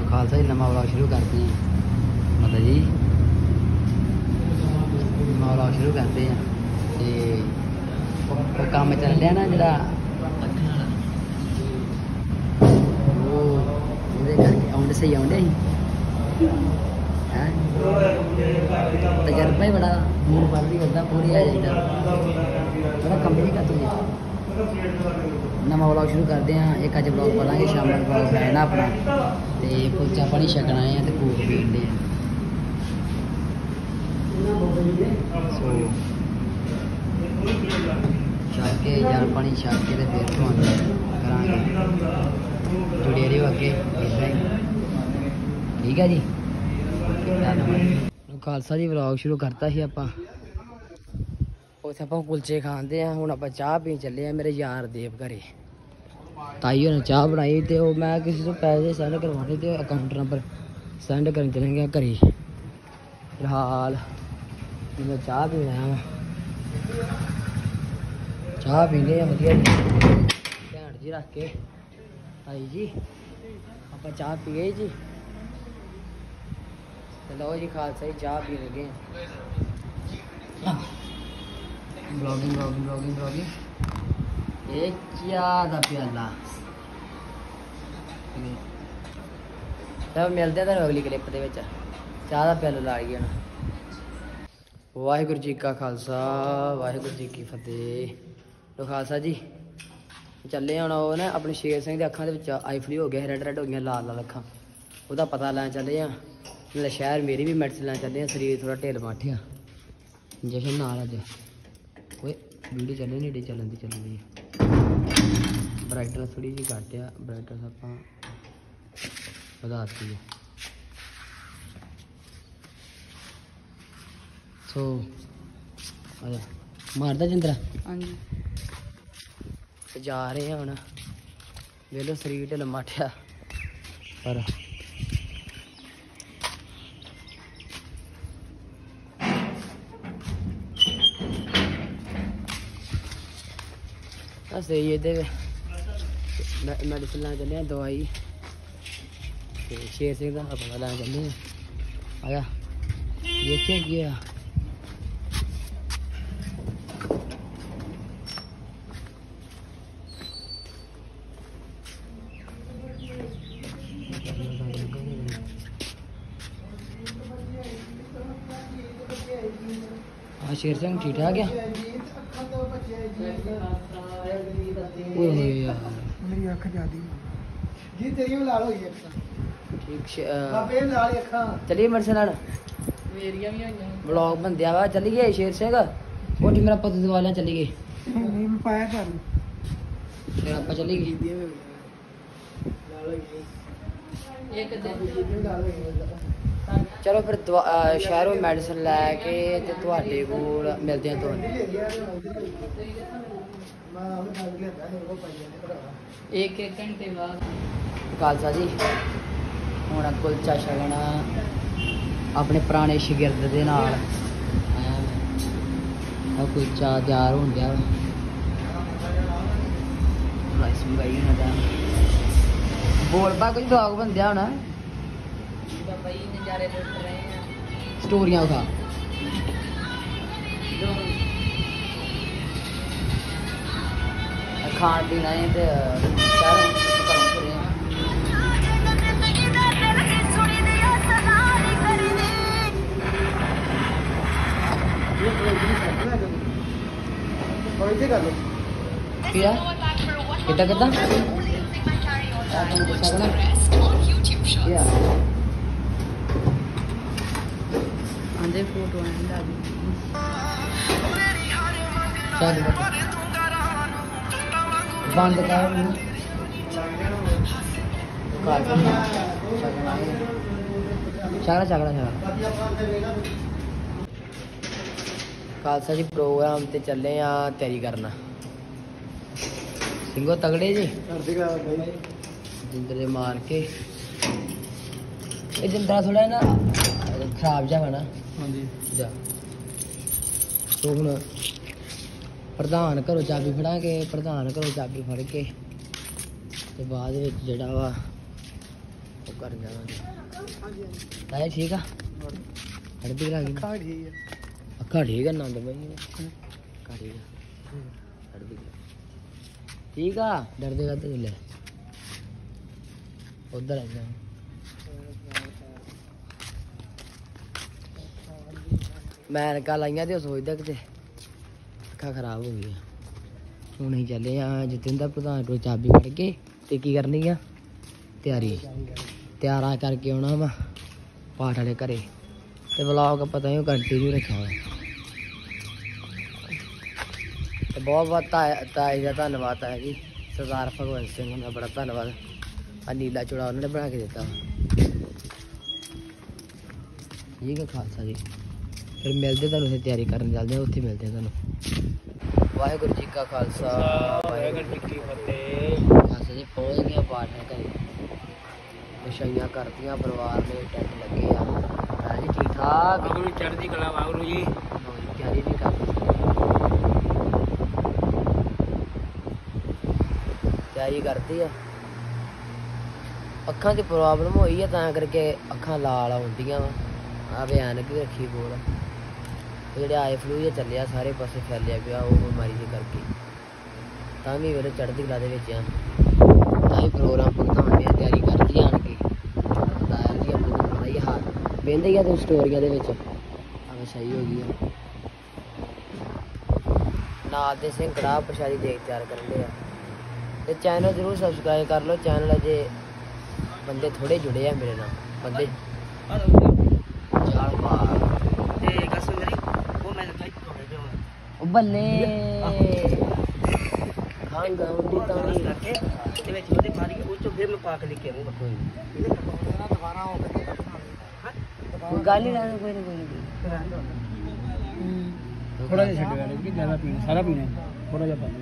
खालसा जी नवा व्लॉग शुरू करते हैं मतलब जी नवा व्लॉग शुरू करते हैं तो काम चल रहा ना जरा करके आउंडे सही आउंडे तजर्बा ही बड़ा मूड पर भी करता पूरी आ जाता बड़ा कंपनी का तुझे नवा व्लॉग शुरू करते हैं एक अज व्लॉग बनाएंगे शाम का व्लॉग है ना अपना तो कुलचा पानी छकना है तो कोक पीने छक के यार पानी छक के फिर करा जुड़े रहो अगे इदा ही ठीक है जी खालसा जी व्लॉग शुरू करता ही आप कुलचे खाते हैं हूँ आप चाह पी चले मेरे यार देव घरे ताई उन्हें चाह बनाई तो मैं किसी को पैसे सेंड करवाने तो अकाउंट नंबर सेंड करने चले गया घरे फिलहाल मैं चाह पीना वा चाह पीने वधिया ध्यान जी रख के ताई जी आप चाह पी गए जी लो जी खालसा जी चाह पी लगे ब्लॉगिंग ब्लॉगिंग ब्लॉगिंग ब्लॉगिंग ये चाह का प्याला सब मिलते हैं अगली क्लिप के चाह का प्याला ला गया ना वाहिगुरू जी का खालसा वाहिगुरू जी की फतेह तो खालसा जी चले हम वो ना अपने शेर सिंह के अखा आई फ्ली हो गया रेड रेड हो गया लाल लाल अखा वह पता लैन चले नाले शहर मेरी भी मेडिसिन लैन चले शरीर थोड़ा ढिल माठिया जशन नाल अज कोई वीडियो चले नहीं चलन दी ब्राइटनेस थोड़ी जी घट आ ब्राइटनेस आप बढ़ाती है सो आजा मारदा जिंदरा हाँ जी जा रहे हैं हम वेलो शरीर ढिल माठिया पर सही ये मेडिसिन लैन चले दवाई शेर सिंह का पता लैन चले आया देखिए क्या हाँ शेर सिंह ठीक ठाक है मेरी अख जादी जी तेरी भी लाल होई अख ठीक बाबे लाल अख चलिए मेरे नाल मेरियां भी होईयां ब्लॉग बनदिया वा चली गए शेर सिंह कोठी मेरा पति दवालियां चली गई नहीं मैं पाया कर फिर आप चली गई लाल होई एक दे लाल होई चलो फिर शहरों मेडिसिन लैके ते तुहाडे कोल मिलदे हैं तुहानू एक घंटे बाद खालसा जी हुण कुलचा छकना अपने पुराने शगिर्द दे नाल कुलचा तैयार होण दिया राइस मंगाई होना बोल पा कुछ ब्लॉग बनदिया होना भाई नज़ारे लुट रहे हैं स्टोरियां उठा खान पीना है तो क्या कितना कितना आंदे फोटो बंद कर छगड़ा छगड़ा छगड़ा खालसा जी प्रोग्राम ते चले आ तैयारी करना सिंगो तगड़े जी जिंदरे मार के जिंदरा थोड़ा ना खराब जा है ना हाँ जी जा तो हूँ प्रधान घरों चाबी फड़ा के प्रधान घरों चाबी फड़ के बाद जड़ा वा ਕਰ ਜਾਵਾਂਗੇ। ਹਾਂਜੀ ਤਾਇਆ ਠੀਕ ਆ? ਹੜਦੀ ਲੱਗ ਗਈ ਖਾ ਠੀਕ ਹੈ। ਅੱਖਾਂ ਠੀਕ ਆ ਨੰਦ ਬਈ ਅੱਖਾਂ ਠੀਕ ਆ ਹੜਦੀ ਠੀਕ ਆ ਡਰਦੇ ਕਰਦੇ ਲੈ ਉਧਰ ਆ ਜਾ ਮੈਂ ਐਨਕਾਂ ਲਾਈਆਂ ਤੇ ਉਹ ਸੋਚਦਾ ਕਿਤੇ ਅੱਖਾਂ ਖਰਾਬ ਹੋ ਗਈਆਂ। ਹੁਣ ਅਸੀਂ ਚੱਲੇ ਆ ਜਤਿੰਦਰ ਪ੍ਰਧਾਨ ਕੋਲ ਚਾਬੀ ਫੜ ਕੇ ਤੇ ਕੀ ਕਰਨੀ ਆ ਤਿਆਰਾ ਕਰਕੇ ਆਉਣਾ ਵਾ ਪਾਠ ਵਾਲੇ ਘਰੇ ਤੇ ਵਲੌਗ ਪਤਾ ਨਹੀਂ ਕੰਟੀਨਿਊ ਰੱਖਿਆ ਹੋਇਆ ਤੇ ਬਹੁਤ ਬਹੁਤ ਤਾਏ ਦਾ ਧੰਨਵਾਦ ਹੈ ਜੀ ਸਰਦਾਰ ਭਗਵੰਤ ਸਿੰਘ ਦਾ ਬੜਾ ਧੰਨਵਾਦ ਆ ਨੀਲਾ ਚੂੜਾ ਉਹਨਾਂ ਨੇ ਬਣਾ ਕੇ ਦਿੱਤਾ ਠੀਕ ਹੈ ਖਾਲਸਾ ਜੀ ਫਿਰ ਮਿਲਦੇ ਤੁਹਾਨੂੰ ਉੱਥੇ ਤਿਆਰੀ ਕਰਨ ਚੱਲਦੇ ਹਾਂ ਉੱਥੇ ਮਿਲਦੇ ਹਾਂ ਤੁਹਾਨੂੰ ਵਾਹਿਗੁਰੂ ਜੀ ਕਾ ਖਾਲਸਾ ਵਾਹਿਗੁਰੂ ਜੀ ਕੀ ਫਤਿਹ ਖਾਲਸਾ ਜੀ ਪਹੁੰਚ ਗਏ ਪਾਠ ਘਰੇ ਵਿਛਾਈਆਂ ਕਰਤੀਆਂ ਪਰਿਵਾਰ ਨੇ ਟੈਂਟ ਲੱਗੇ ਆ ਜੀ ਠੀਕ ਠਾਕ ਵਾਹਿਗੁਰੂ ਚੜ੍ਹਦੀ ਕਲਾ ਵਾਹਿਗੁਰੂ ਜੀ ਤਿਆਰੀ ਨਹੀਂ ਕਰਦੀ ਤਿਆਰੀ ਕਰਦੀ ਆ ਅੱਖਾਂ 'ਚ ਪ੍ਰੋਬਲਮ ਹੋਈ ਆ ਤਾਂ ਕਰਕੇ ਅੱਖਾਂ ਲਾਲ ਹੁੰਦੀਆਂ ਵਾ ਆ ਵੀ ਐਨਕ ਵੀ ਰੱਖੀ ਬੋਲ ਜਿਹੜੇ ਆਏ ਫਲੂ ਜਿਹਾ ਚੱਲਿਆ ਸਾਰੇ ਪਾਸੇ ਫੈਲਿਆ ਪਿਆ ਉਹ ਬਿਮਾਰੀ ਦੇ ਕਰਕੇ ਤਾਂ ਵੀ ਮੇਰੇ ਚੜ੍ਹਦੀ ਕਲਾ ਦੇ ਵਿੱਚ ਆ ਤਾਂ ਹੀ ਪ੍ਰੋਗਰਾਮ ਭੁਗਤਾਉਣ ਦੀਆਂ ਤਿਆਰੀ ਕਰਦੀ ਆਣ ਕੇ ਤਾਇਆ ਜੀ ਆਪਣੇ ਤੋਂ ਪਤਾ ਹੀ ਹਾਲ ਬਹਿੰਦੇ ਹੀ ਆ ਤੇ ਸਟੋਰੀਆਂ ਦੇ ਵਿੱਚ ਆਵੇਂ ਸਹੀ ਹੋ ਗਈ ਆ ਨਾਲ ਦੇ ਸਿੰਘ ਕੜਾਹ ਪ੍ਰਸ਼ਾਦੀ ਦੇਖ ਤਿਆਰ ਕਰਨ ਦੇ ਆ ਤੇ ਚੈਨਲ ਜ਼ਰੂਰ ਸਬਸਕ੍ਰਾਈਬ ਕਰ ਲਓ ਚੈਨਲ ਅਜੇ ਬੰਦੇ ਥੋੜੇ ਜੁੜੇ ਆ ਮੇਰੇ ਨਾਲ ਬੰਦੇ ਚਾਲ ਪਾ ਤੇ ਕਸਮ ਮੇਰੀ ਉਹ ਮੈਂ ਤਾਂ ਥੋੜੇ ਜਿਹਾ ਉਹ ਬੱਲੇ ਖਾਂ ਗਾਉਂਦੀ ਤਾਂ ਕਰਕੇ ਤੇ ਵਿੱਚ ਉਹਦੇ ਪਾ ਕੇ ਉਹ ਚੋਂ ਫਿਰ ਮੈਂ ਪਾ ਕੇ ਲੈ ਕੇ ਆਉਂਗਾ ਕੋਈ ਦੁਬਾਰਾ ਹੋ ਗਿਆ ਕੋਈ ਗੱਲ ਹੀ ਰਹਿਣ ਕੋਈ ਨਹੀਂ ਥੋੜਾ ਜਿਹਾ ਛੱਡ ਗਿਆ ਕਿ ਜ਼ਿਆਦਾ ਪੀਣਾ ਸਾਰਾ ਪੀਣਾ ਥੋੜਾ ਜਿਹਾ ਬੰਦ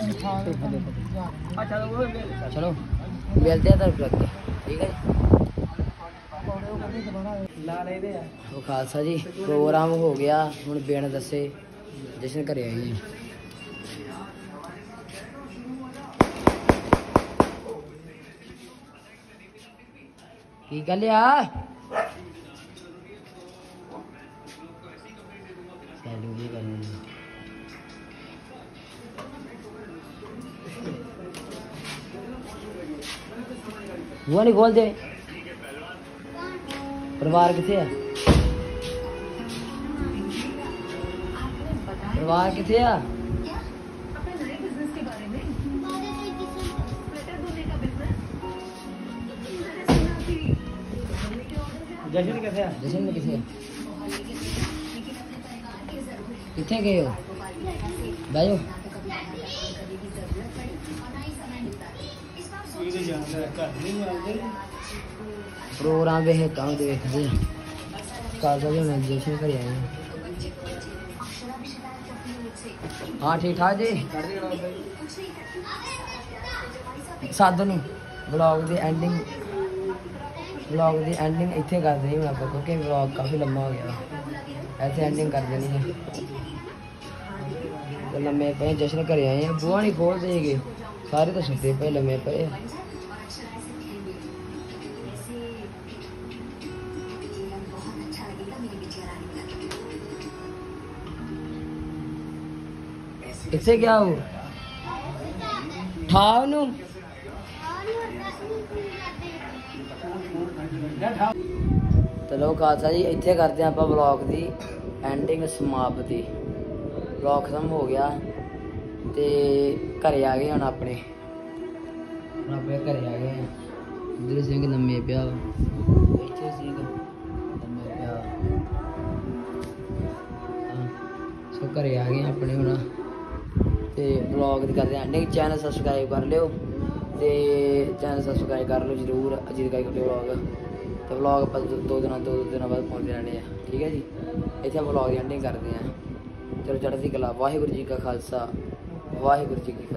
ਚਲੋ ਮਿਲਦੇ ਆ ਤੁਹਾਨੂੰ ਅੱਗੇ ਠੀਕ ਹੈ ਲਾ ਲੈਦੇ ਆ ਉਹ ਖਾਲਸਾ ਜੀ ਪ੍ਰੋਗਰਾਮ ਹੋ ਗਿਆ ਹੁਣ ਬਿਨ ਦੱਸੇ ਜਸ਼ਨ ਘਰੇ ਆਈ ਜੀ ਕੀ ਗੱਲ ਆ ਸੈਲੂਟ ਕਰਨੀ वो नहीं खोल दे परिवार किथे है परिवार किथे है जशन कैसे है जशन में किथे किथे गए हो भाइयों प्रोग्राम वे काम देखते खालसा जी हम जशन कर आए हैं हाँ ठीक ठाक जी साधु नहीं ब्लॉग की एंडिंग इतने कर देनी हूँ आप क्योंकि ब्लॉग काफ़ी लम्बा हो गया ऐसे एंडिंग कर देनी है तो लम्बे पे जशन कर आए हैं बुआ नहीं खोल देंगे सारे तो सुते पे लम्बे पे इसे क्या हो ठाव नू चलो खालसा जी इतने करते हैं आप ब्लॉग की एंडिंग समाप्ति ब्लॉग खत्म हो गया ते घरे आ गए हम अपने घरे आ गए इधर सिंह लम्मे पिया इत्थे सिंह लम्मे पिया सो घरे आ गए अपने हम ते ब्लॉग करते हैं एंडिंग चैनल सबसक्राइब कर लियो ते चैनल सबसक्राइब कर लो जरूर अजीत का ब्लॉग तो ब्लॉग आप दो दिन बाद पहुँचते रहने हैं ठीक है जी इतने ब्लॉग की एंडिंग करते हैं चलो चढ़ती कला वाहिगुरू जी का खालसा वाहिगुरू जी की